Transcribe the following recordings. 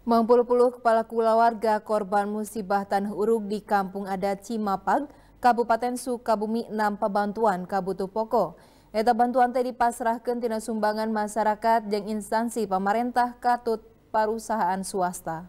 Mengpuluh-puluh kepala keluarga korban musibah tanah uruk di Kampung Adat Cimapag, Kabupaten Sukabumi nampa bantuan kabutuh pokok. Eta bantuan teh dipasrahkeun tina sumbangan masyarakat jeung instansi pemerintah katut perusahaan swasta.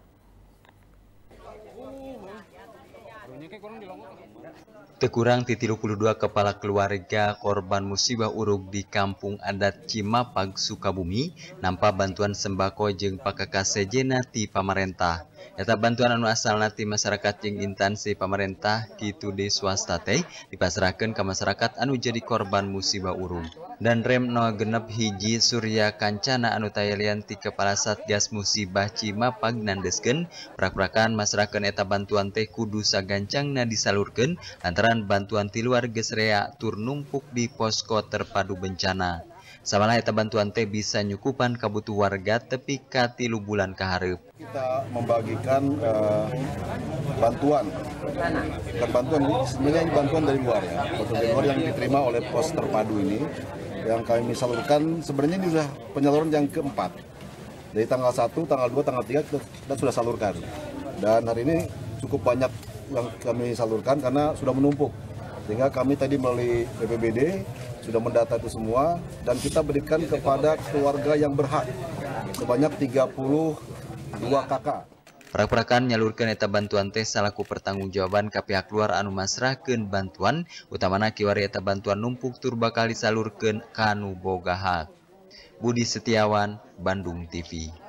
Tekurang ti 32 kepala keluarga korban musibah urug di Kampung Adat Cimapag, Sukabumi nampa bantuan sembako jeung pakakasejena ti pamarentah. Eta bantuan anu asalna ti masyarakat jeung instansi pamarentah kitu di swasta teh dipasrahkeun ka masyarakat anu jadi korban musibah urug. Dan rem 06 hiji Surya Kancana anu tayalian ti kepala Satgas Musibah Cimapag nandeskeun prak-prakan masrahkeun eta bantuan teh kudu sagancangna disalurkeun lantaran bantuan ti luar geus rea tur numpuk di posko terpadu bencana. Sabana eta bantuan teh bisa nyukupan kabutuh warga tepi ka 3 bulan kahareup. Kita membagikan bantuan, bukan bantuan, sebenarnya ini bantuan dari luar ya, bantuan dari luar yang diterima oleh pos terpadu ini, yang kami salurkan. Sebenarnya ini sudah penyaluran yang keempat, dari tanggal 1, tanggal 2, tanggal 3 kita sudah salurkan, dan hari ini cukup banyak yang kami salurkan karena sudah menumpuk, sehingga kami tadi melalui BPBD sudah mendata itu semua, dan kita berikan kepada keluarga yang berhak sebanyak 32 kakak. Prak-prakan nyalurkeun eta bantuan teh salaku pertanggungjawaban ka pihak luar anu masrahkeun bantuan, utamana kiwari eta bantuan numpuk tur bakal disalurkeun ka anu boga hak. Budi Setiawan, Bandung TV.